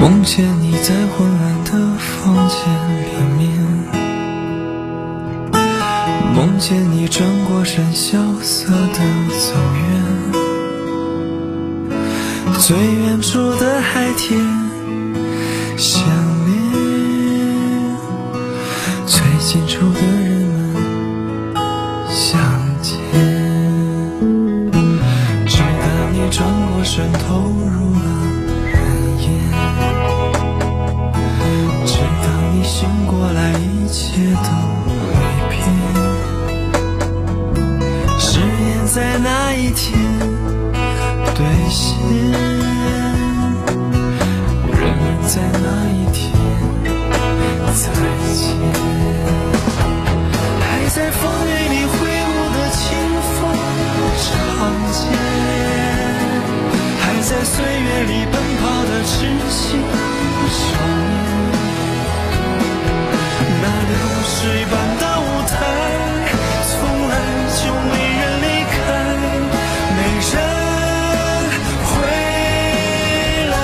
梦见你在昏暗的房间里面，梦见你转过身萧瑟的走远，最远处的海天相恋，最近处的人们相见，直到你转过身投入了黑夜，直到你醒过来一切都没变，誓言在那一天兑现，人们在那一天再见。还在风雨里挥舞的清风长剑，还在岁月里奔跑的痴心少年，那流水般的舞台从来就没人离开，没人回来，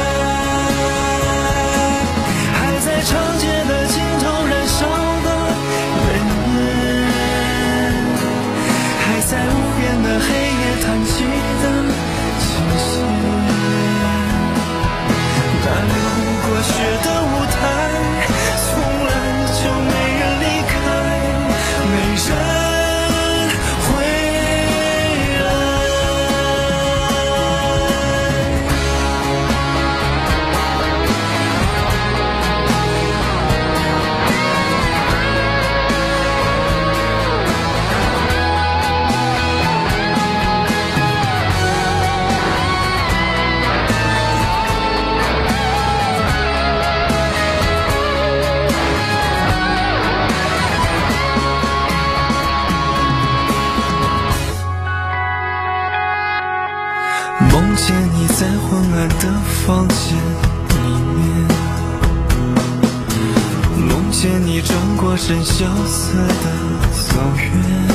还在长街的尽头燃烧的人烟，还在无边的黑夜叹息的琴弦，那流过血的舞台从来就没人离开，没人回来。梦见你在昏暗的房间里面，梦见你转过身萧瑟的走远，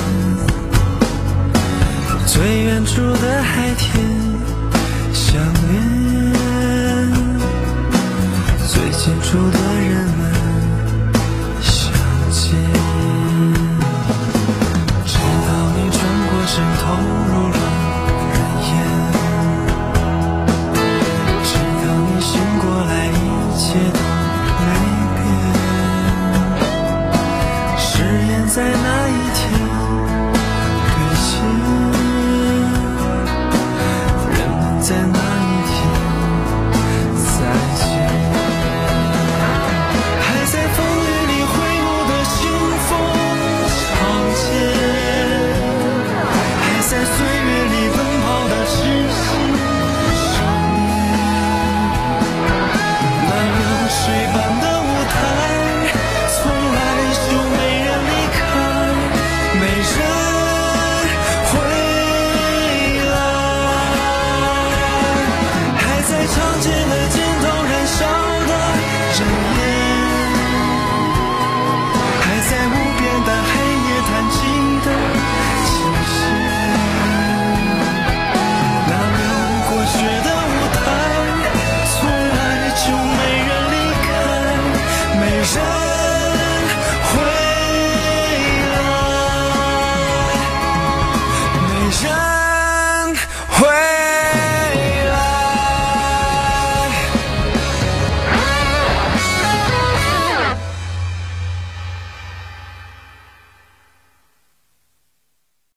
最远处的海天相恋，最近处的人们相见，直到你转过身投